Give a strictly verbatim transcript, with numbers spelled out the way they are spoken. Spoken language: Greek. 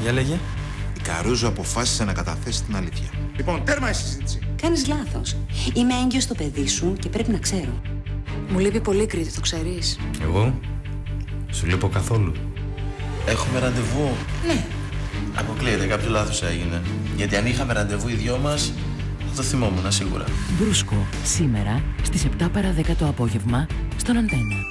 Για λέγε. Η Καρούζο αποφάσισε να καταθέσει την αλήθεια. Λοιπόν, τέρμα η συζήτηση. Κάνεις λάθος. Είμαι έγκυος στο παιδί σου και πρέπει να ξέρω. Μου λείπει πολύ, Κρήτη, το ξέρεις. Εγώ? Σου λείπω καθόλου. Έχουμε ραντεβού. Ναι. Αποκλείεται, κάποιο λάθος έγινε. Γιατί αν είχαμε ραντεβού οι δυο μας, θα το θυμόμουν σίγουρα. Μπρούσκο, σήμερα στις επτά παρά δέκα το απόγευμα, στον Αντένα.